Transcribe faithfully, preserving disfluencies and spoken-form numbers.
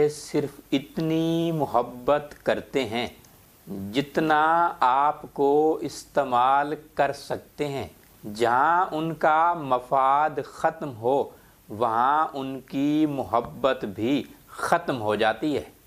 सिर्फ इतनी मोहब्बत करते हैं जितना आपको इस्तेमाल कर सकते हैं। जहाँ उनका मफाद ख़त्म हो वहाँ उनकी मोहब्बत भी ख़त्म हो जाती है।